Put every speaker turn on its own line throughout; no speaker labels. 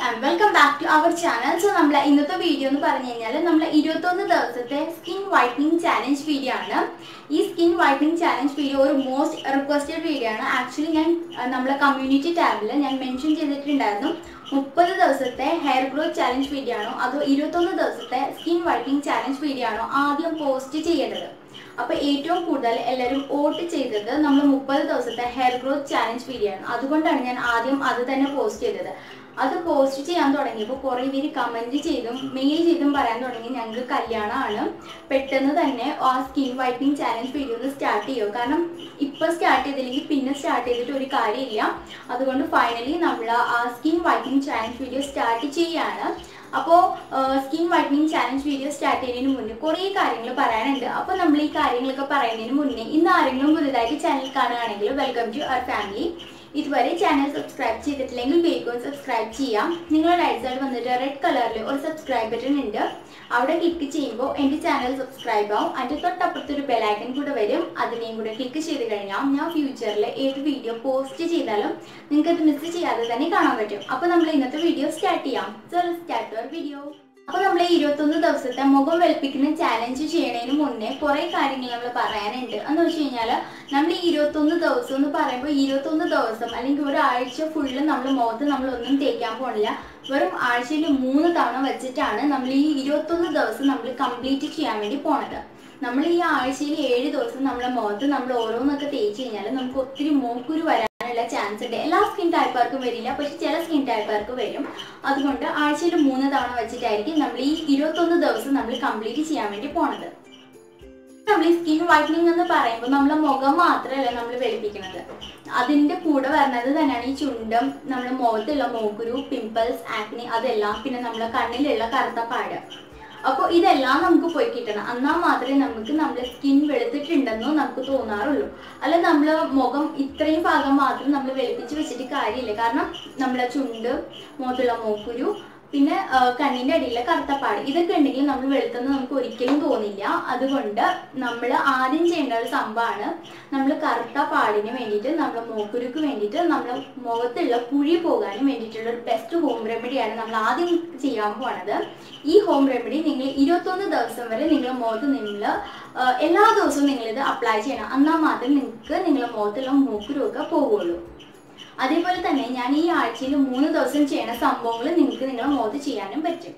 and welcome back to our channel. So, we in this video, we will the skin whitening challenge video. This skin whitening challenge video is the most requested video. Actually, in community tab, I mentioned the 30 hair growth challenge video. That's 21 skin whitening challenge video. I post it. അപ്പോൾ ഏറ്റവും കൂടുതൽ എല്ലാവരും vote ചെയ്തത് നമ്മൾ 30 ദിവസത്തെ hair growth challenge video ആണ്. അതുകൊണ്ടാണ് ഞാൻ ആദ്യം അത് തന്നെ പോസ്റ്റ് ചെയ്തത്. അത് പോസ്റ്റ് ചെയ്യാൻ തുടങ്ങിയപ്പോൾ കുറേ പേര് കമന്റ് ചെയ്തും മെയിൽ ചെയ്തും പറയാൻ തുടങ്ങി ഞങ്ങൾക്ക് കല്യാണമാണ്, പെട്ടെന്ന് തന്നെ ആ skin whitening challenge video start ചെയ്യുമോ, കാരണം ഇപ്പോൾ സ്റ്റാർട്ട് ചെയ്തില്ലെങ്കിൽ പിന്നെ സ്റ്റാർട്ട് ചെയ്തിട്ട് ഒരു കാര്യമില്ല. അതുകൊണ്ട് ഫൈനലി നമ്മൾ ആ skin whitening challenge video start ചെയ്യാണ്. അപ്പോൾ skin whitening challenge video start ചെയ്യുന്നതിന് മുന്നേ കുറേ കാര്യങ്ങൾ പറയാനുണ്ട്. അപ്പോൾ നമ്മൾ ഈ കാര്യങ്ങളൊക്കെ പറയുന്നതിന് മുന്നേ ഇന്ന് ആരെങ്കിലും പുതുതായിട്ട് ചാനൽ കാണുകയാണെങ്കിൽ വെൽക്കം ടു അവർ ഫാമിലി. ഇതുവരെ ചാനൽ സബ്സ്ക്രൈബ് ചെയ്തിട്ടില്ലെങ്കിൽ വേഗം സബ്സ്ക്രൈബ് ചെയ്യാം. നിങ്ങളുടെ റൈറ്റ് സൈഡ് വന്നിട്ട് റെഡ് കളറിൽ ഒരു സബ്സ്ക്രൈബ് ബട്ടൺ ഉണ്ട്, അവിടെ ക്ലിക്ക് ചെയ്യുമ്പോൾ എൻ്റെ ചാനൽ സബ്സ്ക്രൈബ് ആവും. അതിൻ്റെ തൊട്ടപ്പുറത്തൊരു ബെലൈക്കൺ കൂടെ വരും, അതിനെയും കൂടെ ക്ലിക്ക് ചെയ്ത് കഴിഞ്ഞാൽ ഞാൻ ഫ്യൂച്ചറിൽ ഏത് വീഡിയോ പോസ്റ്റ് ചെയ്താലും നിങ്ങൾക്ക് അത് മിസ് ചെയ്യാതെ തന്നെ കാണാൻ പറ്റും. അപ്പോൾ നമ്മൾ ഇന്നത്തെ വീഡിയോ സ്റ്റാർട്ട് ചെയ്യാം. So let's start our video. അപ്പോൾ നമ്മൾ 21 ദിവസത്തെ മുഖം വെളുപ്പിക്കുന്ന ചാലഞ്ച് ചെയ്യുന്നതിന് മുന്നേ കുറേ കാര്യങ്ങൾ നമ്മൾ പറയാനുണ്ട്. എന്ന് വെച്ച് കഴിഞ്ഞാൽ നമ്മൾ ഈ 21 ദിവസം എന്ന് പറയുമ്പോൾ 21 ദിവസം അല്ലെങ്കിൽ ഒരാഴ്ച ഫുള്ള് നമ്മൾ മുഖത്ത് നമ്മളൊന്നും തേക്കാൻ പോണില്ല. വെറും ആഴ്ചയിൽ 3 തവണ വെച്ചിട്ടാണ് നമ്മൾ ഈ 21 ദിവസം നമ്മൾ കംപ്ലീറ്റ് ചെയ്യാൻ വേണ്ടി പോണത്. നമ്മൾ ഈ ആഴ്ചയിൽ 7 ദിവസം നമ്മുടെ മുഖത്ത് നമ്മൾ ഓരോന്നൊക്കെ തേച്ച് കഴിഞ്ഞാൽ നമുക്ക് ഒത്തിരി മൂക്കുരു വരാനുള്ള ചാൻസ് ഉണ്ട്. എല്ലാ സ്കിൻ ടൈപ്പുകാർക്കും വരില്ല, പക്ഷെ ചില സ്കിൻ ടൈപ്പുകാർക്ക് വരും. അതുകൊണ്ട് ആഴ്ചയിൽ 3 തവണ വെച്ചിട്ടായിരിക്കും നമ്മൾ ഈ 21 ദിവസം നമ്മൾ കംപ്ലീറ്റ് ചെയ്യാൻ വേണ്ടി പോണത്. നമ്മൾ ഈ സ്കിൻ വൈറ്റനിങ് എന്ന് പറയുമ്പോൾ നമ്മളെ മുഖം മാത്രമല്ല നമ്മൾ വെളുപ്പിക്കുന്നത്, അതിൻ്റെ കൂടെ വരുന്നത് തന്നെയാണ് ഈ ചുണ്ടും, നമ്മുടെ മുഖത്തുള്ള മൂക്കുരു, പിമ്പിൾസ്, ആക്നി അതെല്ലാം, പിന്നെ നമ്മളെ കണ്ണിലുള്ള കറുത്ത പാട്. അപ്പോൾ ഇതെല്ലാം നമുക്ക് പോയി കിട്ടണം, എന്നാൽ മാത്രമേ നമുക്ക് നമ്മുടെ സ്കിൻ വെളുത്തിട്ടുണ്ടെന്നോ നമുക്ക് തോന്നാറുള്ളൂ. അല്ല നമ്മൾ മുഖം ഇത്രയും ഭാഗം മാത്രം നമ്മൾ വെളുപ്പിച്ച് വെച്ചിട്ട് കാര്യമില്ല. കാരണം നമ്മുടെ ചുണ്ട്, മുഖത്തുള്ള മൂക്കുരു, പിന്നെ കണ്ണിൻ്റെ അടിയിലെ കറുത്തപ്പാട്, ഇതൊക്കെ ഉണ്ടെങ്കിൽ നമ്മൾ വെളുത്തെന്ന് നമുക്ക് ഒരിക്കലും തോന്നില്ല. അതുകൊണ്ട് നമ്മൾ ആദ്യം ചെയ്യേണ്ട ഒരു സംഭവമാണ് നമ്മൾ കറുത്ത പാടിന് വേണ്ടിയിട്ട്, നമ്മുടെ മൂക്കുരുക്ക് വേണ്ടിയിട്ട്, നമ്മുടെ മുഖത്തുള്ള കുഴി പോകാനും വേണ്ടിയിട്ടുള്ള ഒരു ബെസ്റ്റ് ഹോം റെമഡിയാണ് നമ്മൾ ആദ്യം ചെയ്യാൻ പോണത്. ഈ ഹോം റെമഡി നിങ്ങൾ 21 ദിവസം വരെ നിങ്ങളുടെ മുഖത്ത് നിങ്ങൾ എല്ലാ ദിവസവും നിങ്ങളിത് അപ്ലൈ ചെയ്യണം, എന്നാൽ മാത്രമേ നിങ്ങൾക്ക് നിങ്ങളുടെ മുഖത്തുള്ള മൂക്കുരുവൊക്കെ പോകുള്ളൂ. അതേപോലെ തന്നെ ഞാൻ ഈ ആഴ്ചയിൽ 3 ദിവസം ചെയ്യുന്ന സംഭവങ്ങൾ നിങ്ങൾക്ക് നിങ്ങളുടെ മുഖത്ത് ചെയ്യാനും പറ്റും.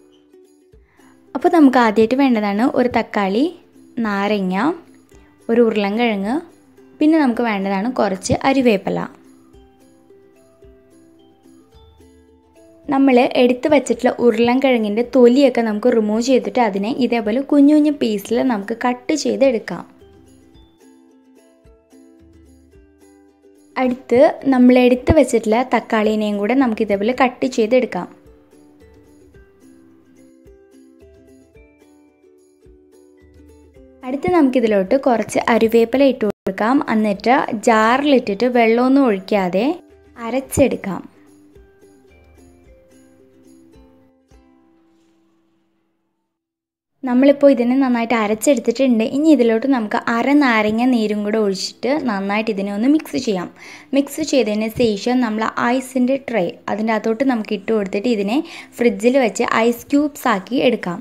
അപ്പോൾ നമുക്ക് ആദ്യമായിട്ട് വേണ്ടതാണ് ഒരു തക്കാളി, നാരങ്ങ, ഒരു ഉരുളൻകിഴങ്ങ്, പിന്നെ നമുക്ക് വേണ്ടതാണ് കുറച്ച് അരിവേപ്പില. നമ്മൾ എടുത്ത് വെച്ചിട്ടുള്ള ഉരുളൻകിഴങ്ങിൻ്റെ തൊലിയൊക്കെ നമുക്ക് റിമൂവ് ചെയ്തിട്ട് അതിനെ ഇതേപോലെ കുഞ്ഞു കുഞ്ഞു പീസിൽ നമുക്ക് കട്ട് ചെയ്തെടുക്കാം. അടുത്ത് നമ്മൾ എടുത്ത് വെച്ചിട്ടുള്ള തക്കാളീനെയും കൂടെ നമുക്ക് ഇതേപോലെ കട്ട് ചെയ്തെടുക്കാം. അടുത്ത് നമുക്കിതിലോട്ട് കുറച്ച് അരിവേപ്പില ഇട്ട് കൊടുക്കാം. എന്നിട്ട് ജാറിലിട്ടിട്ട് വെള്ളമൊന്നും ഒഴിക്കാതെ അരച്ചെടുക്കാം. നമ്മളിപ്പോൾ ഇതിനെ നന്നായിട്ട് അരച്ചെടുത്തിട്ടുണ്ട്. ഇനി ഇതിലോട്ട് നമുക്ക് നാരങ്ങ നീരും കൂടെ ഒഴിച്ചിട്ട് നന്നായിട്ട് ഇതിനെ ഒന്ന് മിക്സ് ചെയ്യാം. മിക്സ് ചെയ്തതിന് ശേഷം നമ്മൾ ഐസിൻ്റെ ട്രേ അതിൻ്റെ അകത്തോട്ട് നമുക്ക് ഇട്ട് കൊടുത്തിട്ട് ഇതിനെ ഫ്രിഡ്ജിൽ വെച്ച് ഐസ് ക്യൂബ്സ് ആക്കി എടുക്കാം.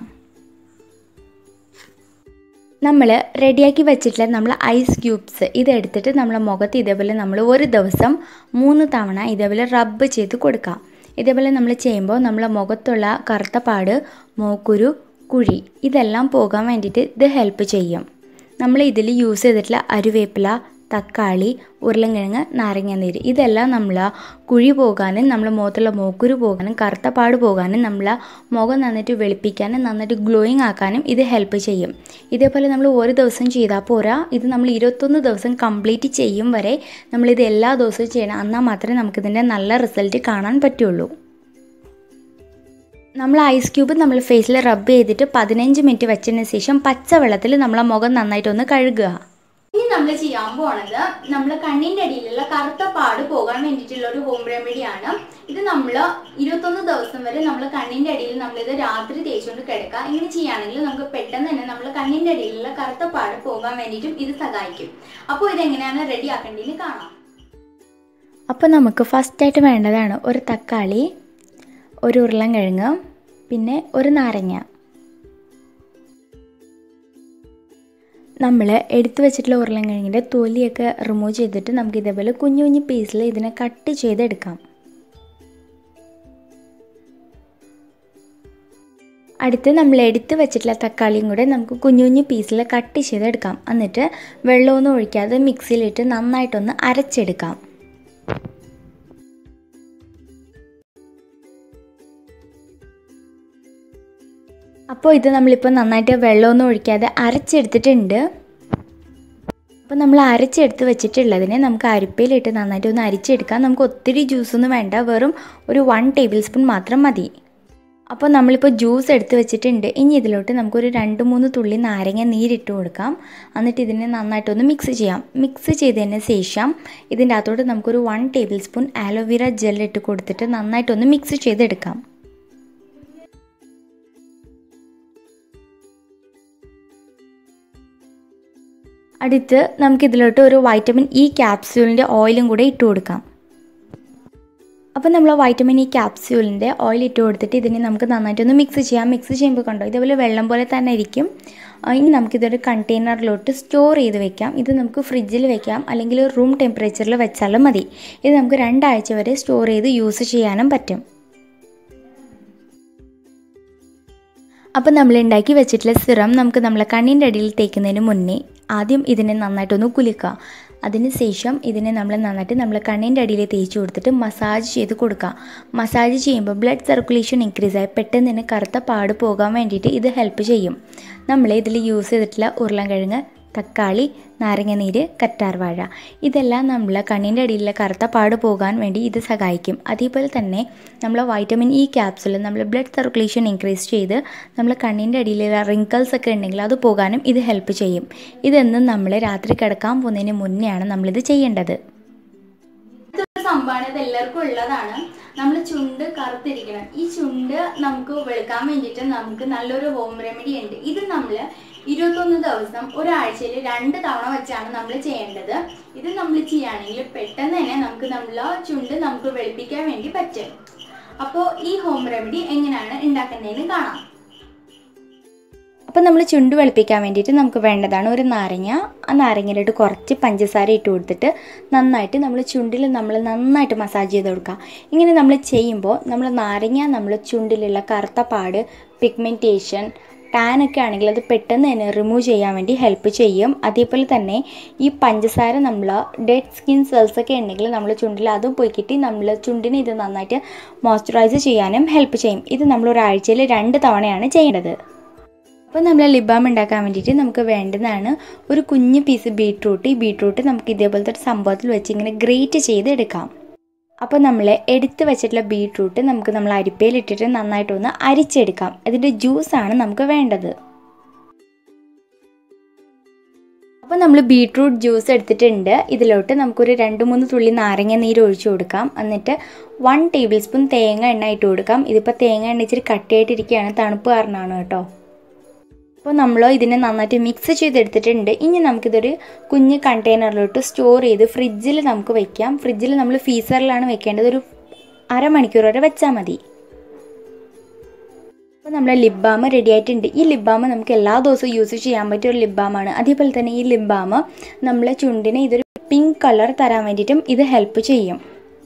നമ്മൾ റെഡിയാക്കി വെച്ചിട്ടുള്ള നമ്മൾ ഐസ് ക്യൂബ്സ് ഇതെടുത്തിട്ട് നമ്മളെ മുഖത്ത് ഇതേപോലെ നമ്മൾ ഒരു ദിവസം 3 തവണ ഇതേപോലെ റബ്ബ് ചെയ്ത് കൊടുക്കാം. ഇതേപോലെ നമ്മൾ ചെയ്യുമ്പോൾ നമ്മളെ മുഖത്തുള്ള കറുത്ത പാട്, മൂക്കുരു, കുഴി ഇതെല്ലാം പോകാൻ വേണ്ടിയിട്ട് ഇത് ഹെൽപ്പ് ചെയ്യും. നമ്മൾ ഇതിൽ യൂസ് ചെയ്തിട്ടുള്ള അരിവേപ്പില, തക്കാളി, ഉരുളൻകിഴങ്ങ്, നാരങ്ങാനീര് ഇതെല്ലാം നമ്മൾ കുഴി പോകാനും നമ്മൾ മുഖത്തുള്ള മൂക്കുരു പോകാനും കറുത്ത പാട് പോകാനും നമ്മൾ മുഖം നന്നായിട്ട് വെളുപ്പിക്കാനും നന്നായിട്ട് ഗ്ലോയിങ് ആക്കാനും ഇത് ഹെൽപ്പ് ചെയ്യും. ഇതേപോലെ നമ്മൾ ഒരു ദിവസം ചെയ്താൽ പോരാ, ഇത് നമ്മൾ 21 ദിവസം കംപ്ലീറ്റ് ചെയ്യും വരെ നമ്മളിത് എല്ലാ ദിവസവും ചെയ്യണം, എന്നാൽ മാത്രമേ നമുക്കിതിൻ്റെ നല്ല റിസൾട്ട് കാണാൻ പറ്റുള്ളൂ. നമ്മൾ ഐസ് ക്യൂബ് നമ്മൾ ഫേസിൽ റബ്ബ് ചെയ്തിട്ട് 15 മിനിറ്റ് വെച്ചതിന് ശേഷം പച്ചവെള്ളത്തിൽ നമ്മളെ മുഖം നന്നായിട്ടൊന്ന് കഴുകുക.
ഇനി നമ്മൾ ചെയ്യാൻ പോണത് നമ്മളെ കണ്ണിൻ്റെ അടിയിലുള്ള കറുത്ത പാട് പോകാൻ വേണ്ടിയിട്ടുള്ള ഒരു ഹോം റെമഡിയാണ്. ഇത് നമ്മൾ 21 ദിവസം വരെ നമ്മൾ കണ്ണിൻ്റെ അടിയിൽ നമ്മളിത് രാത്രി തേച്ചുകൊണ്ട് കിടക്കുക. ഇങ്ങനെ ചെയ്യുകയാണെങ്കിൽ നമുക്ക് പെട്ടെന്ന് തന്നെ നമ്മൾ കണ്ണിൻ്റെ അടിയിലുള്ള കറുത്ത പാട് പോകാൻ വേണ്ടിയിട്ടും ഇത് സഹായിക്കും. അപ്പോൾ ഇതെങ്ങനെയാണ് റെഡി ആക്കേണ്ടതെന്ന് കാണാം.
അപ്പോൾ നമുക്ക് ഫസ്റ്റായിട്ട് വേണ്ടതാണ് ഒരു തക്കാളി, ഒരു ഉരുളൻകിഴങ്ങ്, പിന്നെ ഒരു നാരങ്ങ. നമ്മൾ എടുത്തു വെച്ചിട്ടുള്ള ഉരുളൻകിഴങ്ങിൻ്റെ തൊലിയൊക്കെ റിമൂവ് ചെയ്തിട്ട് നമുക്ക് ഇതേപോലെ കുഞ്ഞു കുഞ്ഞു പീസിൽ ഇതിനെ കട്ട് ചെയ്തെടുക്കാം. അടുത്ത് നമ്മൾ എടുത്ത് വെച്ചിട്ടുള്ള തക്കാളിയും കൂടെ നമുക്ക് കുഞ്ഞു കുഞ്ഞു പീസിൽ കട്ട് ചെയ്തെടുക്കാം. എന്നിട്ട് വെള്ളമൊന്നും ഒഴിക്കാതെ മിക്സിയിലിട്ട് നന്നായിട്ടൊന്ന് അരച്ചെടുക്കാം. അപ്പോൾ ഇത് നമ്മളിപ്പോൾ നന്നായിട്ട് വെള്ളമൊന്നും ഒഴിക്കാതെ അരച്ചെടുത്തിട്ടുണ്ട്. അപ്പോൾ നമ്മൾ അരച്ചെടുത്ത് വെച്ചിട്ടുള്ളതിനെ നമുക്ക് അരിപ്പയിലിട്ട് നന്നായിട്ട് ഒന്ന് അരിച്ചെടുക്കാം. നമുക്ക് ഒത്തിരി ജ്യൂസൊന്നും വേണ്ട, വെറും ഒരു 1 ടേബിൾ സ്പൂൺ മാത്രം മതി. അപ്പോൾ നമ്മളിപ്പോൾ ജ്യൂസ് എടുത്ത് വെച്ചിട്ടുണ്ട്. ഇനി ഇതിലോട്ട് നമുക്കൊരു 2-3 തുള്ളി നാരങ്ങ നീരിട്ട് കൊടുക്കാം. എന്നിട്ട് ഇതിനെ നന്നായിട്ടൊന്ന് മിക്സ് ചെയ്യാം. മിക്സ് ചെയ്തതിന് ശേഷം ഇതിൻ്റെ അകത്തോട്ട് നമുക്കൊരു 1 ടേബിൾ സ്പൂൺ ആലോവേര ജെൽ ഇട്ട് കൊടുത്തിട്ട് നന്നായിട്ടൊന്ന് മിക്സ് ചെയ്തെടുക്കാം. അടുത്ത് നമുക്കിതിലോട്ട് ഒരു വൈറ്റമിൻ ഇ ക്യാപ്സ്യൂളിൻ്റെ ഓയിലും കൂടെ ഇട്ട് കൊടുക്കാം. അപ്പോൾ നമ്മൾ വൈറ്റമിൻ ഇ ക്യാപ്സ്യൂളിൻ്റെ ഓയിൽ ഇട്ട് കൊടുത്തിട്ട് ഇതിനെ നമുക്ക് നന്നായിട്ടൊന്ന് മിക്സ് ചെയ്യാം. മിക്സ് ചെയ്യുമ്പോൾ കണ്ടോ ഇതേപോലെ വെള്ളം പോലെ തന്നെ ഇരിക്കും. ഇനി നമുക്കിതൊരു കണ്ടെയ്നറിലോട്ട് സ്റ്റോർ ചെയ്ത് വെക്കാം. ഇത് നമുക്ക് ഫ്രിഡ്ജിൽ വെക്കാം, അല്ലെങ്കിൽ റൂം ടെമ്പറേച്ചറിൽ വെച്ചാലും മതി. ഇത് നമുക്ക് 2 ആഴ്ച വരെ സ്റ്റോർ ചെയ്ത് യൂസ് ചെയ്യാനും പറ്റും. അപ്പോൾ നമ്മൾ ഉണ്ടാക്കി വെച്ചിട്ടുള്ള സിറം നമുക്ക് നമ്മളെ കണ്ണിൻ്റെ അടിയിൽ തേക്കുന്നതിന് മുന്നേ ആദ്യം ഇതിനെ നന്നായിട്ടൊന്ന് കുലുക്കുക. അതിനുശേഷം ഇതിനെ നമ്മൾ നന്നായിട്ട് നമ്മളെ കണ്ണിൻ്റെ അടിയിൽ തേച്ച് കൊടുത്തിട്ട് മസാജ് ചെയ്ത് കൊടുക്കുക. മസാജ് ചെയ്യുമ്പോൾ ബ്ലഡ് സർക്കുലേഷൻ ഇൻക്രീസ് ആയി പെട്ടെന്ന് തന്നെ കറുത്ത പാട് പോകാൻ വേണ്ടിയിട്ട് ഇത് ഹെൽപ്പ് ചെയ്യും. നമ്മൾ ഇതിൽ യൂസ് ചെയ്തിട്ടുള്ള ഉരുളൻകിഴങ്ങ്, തക്കാളി, നാരങ്ങനീര്, കറ്റാർവാഴ ഇതെല്ലാം നമ്മൾ കണ്ണിൻ്റെ അടിയിലുള്ള കറുത്ത പാട് പോകാൻ വേണ്ടി ഇത് സഹായിക്കും. അതേപോലെ തന്നെ നമ്മൾ വൈറ്റമിൻ ഇ ക്യാപ്സുൽ നമ്മൾ ബ്ലഡ് സർക്കുലേഷൻ ഇൻക്രീസ് ചെയ്ത് നമ്മൾ കണ്ണിൻ്റെ അടിയിലുള്ള റിങ്കിൾസ് ഒക്കെ ഉണ്ടെങ്കിൽ അത് പോകാനും ഇത് ഹെൽപ്പ് ചെയ്യും. ഇതെന്നും നമ്മൾ രാത്രി കിടക്കാൻ പോകുന്നതിന് മുന്നെയാണ് നമ്മളിത് ചെയ്യേണ്ടത്.
സംഭവമാണ്, ഇത് എല്ലാവർക്കും ഉള്ളതാണ്. നമ്മൾ ചുണ്ട് കറുത്തിരിക്കണം. ഈ ചുണ്ട് നമുക്ക് വെളുക്കാൻ വേണ്ടിയിട്ട് നമുക്ക് നല്ലൊരു ഹോം റെമഡി ഉണ്ട്. ഇത് നമ്മൾ 21 ദിവസം ഒരാഴ്ചയിൽ 2 തവണ വെച്ചാണ് നമ്മൾ ചെയ്യേണ്ടത്. ഇത് നമ്മൾ ചെയ്യുകയാണെങ്കിൽ പെട്ടെന്ന് തന്നെ നമ്മളെ ചുണ്ട് നമുക്ക് വെളുപ്പിക്കാൻ വേണ്ടി പറ്റും. അപ്പോൾ ഈ ഹോം റെമഡി എങ്ങനെയാണ് ഉണ്ടാക്കുന്നതെന്ന് കാണാം.
അപ്പോൾ നമ്മൾ ചുണ്ട് വെളുപ്പിക്കാൻ വേണ്ടിയിട്ട് നമുക്ക് വേണ്ടതാണ് ഒരു നാരങ്ങ. ആ നാരങ്ങയിലോട്ട് കുറച്ച് പഞ്ചസാര ഇട്ട് കൊടുത്തിട്ട് നന്നായിട്ട് നമ്മൾ ചുണ്ടിൽ നന്നായിട്ട് മസാജ് ചെയ്ത് കൊടുക്കുക. ഇങ്ങനെ നമ്മൾ ചെയ്യുമ്പോൾ നമ്മൾ നാരങ്ങ നമ്മൾ ചുണ്ടിലുള്ള കറുത്ത പാട്, പിഗ്മെൻറ്റേഷൻ, ടാനൊക്കെ ആണെങ്കിൽ അത് പെട്ടെന്ന് തന്നെ റിമൂവ് ചെയ്യാൻ വേണ്ടി ഹെൽപ്പ് ചെയ്യും. അതേപോലെ തന്നെ ഈ പഞ്ചസാര നമ്മൾ ഡെഡ് സ്കിൻ സെൽസൊക്കെ ഉണ്ടെങ്കിൽ നമ്മൾ ചുണ്ടിൽ അതും പോയി കിട്ടി നമ്മൾ ചുണ്ടിനെ ഇത് നന്നായിട്ട് മോയ്സ്ചറൈസ് ചെയ്യാനും ഹെൽപ്പ് ചെയ്യും. ഇത് നമ്മൾ ഒരാഴ്ചയിൽ 2 തവണയാണ് ചെയ്യേണ്ടത്. അപ്പോൾ നമ്മൾ ലിപ് ബാം ഉണ്ടാക്കാൻ വേണ്ടിയിട്ട് നമുക്ക് വേണ്ടതാണ് ഒരു കുഞ്ഞ് പീസ് ബീട്രൂട്ട്. ഈ ബീട്രൂട്ട് നമുക്ക് ഇതേപോലത്തെ ഒരു സംഭവത്തിൽ വെച്ച് ഇങ്ങനെ ഗ്രേറ്റ് ചെയ്ത് എടുക്കാം. അപ്പോൾ നമ്മൾ എടുത്ത് വെച്ചിട്ടുള്ള ബീട്രൂട്ട് നമുക്ക് നമ്മൾ അരിപ്പയിലിട്ടിട്ട് നന്നായിട്ടൊന്ന് അരിച്ചെടുക്കാം. ഇതിൻ്റെ ജ്യൂസാണ് നമുക്ക് വേണ്ടത്. അപ്പോൾ നമ്മൾ ബീട്രൂട്ട് ജ്യൂസ് എടുത്തിട്ടുണ്ട്. ഇതിലോട്ട് നമുക്കൊരു 2-3 തുള്ളി നാരങ്ങ നീര് ഒഴിച്ചു കൊടുക്കാം. എന്നിട്ട് 1 ടേബിൾ സ്പൂൺ തേങ്ങ എണ്ണ ഇട്ട് കൊടുക്കാം. ഇതിപ്പോൾ തേങ്ങ എണ്ണ ഇച്ചിരി കട്ടിയായിട്ടിരിക്കുകയാണ്, തണുപ്പ് കാരണമാണ് കേട്ടോ. അപ്പോൾ നമ്മൾ ഇതിനെ നന്നായിട്ട് മിക്സ് ചെയ്തെടുത്തിട്ടുണ്ട്. ഇനി നമുക്കിതൊരു കുഞ്ഞ് കണ്ടെയ്നറിലോട്ട് സ്റ്റോർ ചെയ്ത് ഫ്രിഡ്ജിൽ നമുക്ക് വയ്ക്കാം. ഫ്രിഡ്ജിൽ നമ്മൾ ഫ്രീസറിലാണ് വെക്കേണ്ടത്. ഒരു അരമണിക്കൂർ വരെ വെച്ചാൽ മതി. അപ്പോൾ നമ്മുടെ ലിപ് ബാം റെഡി ആയിട്ടുണ്ട്. ഈ ലിപ് ബാം നമുക്ക് എല്ലാ ദിവസവും യൂസ് ചെയ്യാൻ പറ്റിയ ഒരു ലിപ് ബാമാണ്. അതേപോലെ തന്നെ ഈ ലിപ് ബാം നമ്മളെ ചുണ്ടിന് ഇതൊരു പിങ്ക് കളർ തരാൻ വേണ്ടിയിട്ടും ഇത് ഹെൽപ്പ് ചെയ്യും.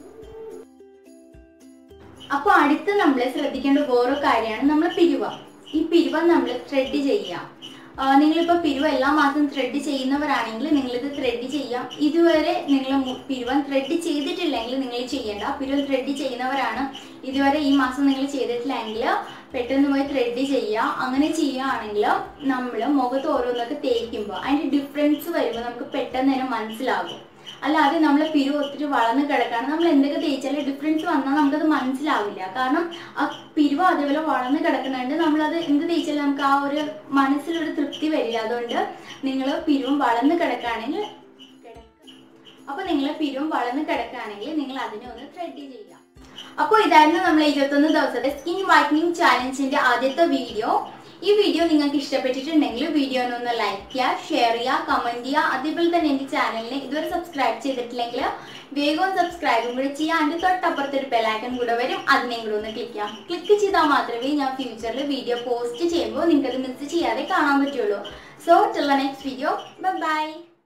അപ്പോൾ അടുത്ത് നമ്മൾ ശ്രദ്ധിക്കേണ്ട വേറൊരു കാര്യമാണ് നമ്മൾ പിരിവ. ഈ പിരിവ നമ്മൾ ത്രെഡ് ചെയ്യാം. നിങ്ങളിപ്പോൾ പിരിവ എല്ലാ മാസവും ത്രെഡ് ചെയ്യുന്നവരാണെങ്കിൽ നിങ്ങളിത് ത്രെഡ് ചെയ്യാം. ഇതുവരെ നിങ്ങൾ പിരിവൻ ത്രെഡ് ചെയ്തിട്ടില്ലെങ്കിൽ നിങ്ങൾ ചെയ്യേണ്ട. പിരിവൻ ത്രെഡ് ചെയ്യുന്നവരാണ് ഇതുവരെ ഈ മാസം നിങ്ങൾ ചെയ്തിട്ടില്ലെങ്കിൽ പെട്ടെന്ന് പോയി ത്രെഡ് ചെയ്യുക. അങ്ങനെ ചെയ്യുകയാണെങ്കിൽ നമ്മൾ മുഖത്ത് ഓരോന്നൊക്കെ തേക്കുമ്പോൾ അതിൻ്റെ ഡിഫറൻസ് വരുമ്പോൾ നമുക്ക് പെട്ടെന്ന് തന്നെ മനസ്സിലാകും. അല്ലാതെ നമ്മൾ പിരിവ് ഒത്തിരി വളർന്ന് കിടക്കാണ് നമ്മൾ എന്തൊക്കെ തേച്ചാലും ഡിഫറൻസ് വന്നാൽ നമുക്കത് മനസ്സിലാവില്ല. കാരണം ആ പിരിവ് അതേപോലെ വളർന്ന് കിടക്കുന്നുണ്ട്, നമ്മളത് എന്ത് തേച്ചാലും നമുക്ക് ആ ഒരു മനസ്സിലൊരു തൃപ്തി വരില്ല. അതുകൊണ്ട് നിങ്ങൾ പിരിവും വളർന്ന് കിടക്കുകയാണെങ്കിൽ നിങ്ങൾ അതിനെ ഒന്ന് ത്രെഡ് ചെയ്യുക. അപ്പോൾ ഇതായിരുന്നു നമ്മൾ 21 ദിവസത്തെ സ്കിൻ വൈറ്റനിങ് ചാലഞ്ചിന്റെ ആദ്യത്തെ വീഡിയോ. ഈ വീഡിയോ നിങ്ങൾക്ക് ഇഷ്ടപ്പെട്ടിട്ടുണ്ടെങ്കിൽ വീഡിയോനൊന്ന് ലൈക്ക് ചെയ്യുക, ഷെയർ ചെയ്യുക, കമൻറ്റ് ചെയ്യുക. അതേപോലെ തന്നെ എൻ്റെ ചാനലിനെ ഇതുവരെ സബ്സ്ക്രൈബ് ചെയ്തിട്ടില്ലെങ്കിൽ വേഗം സബ്സ്ക്രൈബും കൂടി ചെയ്യുക. അതിൻ്റെ തൊട്ടപ്പുറത്ത് ഒരു ബെല്ലൈക്കൺ കൂടെ വരും, അതിനെയും കൂടെ ഒന്ന് ക്ലിക്ക് ചെയ്യാം. ക്ലിക്ക് ചെയ്താൽ മാത്രമേ ഞാൻ ഫ്യൂച്ചറിൽ വീഡിയോ പോസ്റ്റ് ചെയ്യുമ്പോൾ നിങ്ങൾക്കത് മിസ് ചെയ്യാതെ കാണാൻ പറ്റുള്ളൂ. So till the next video, by.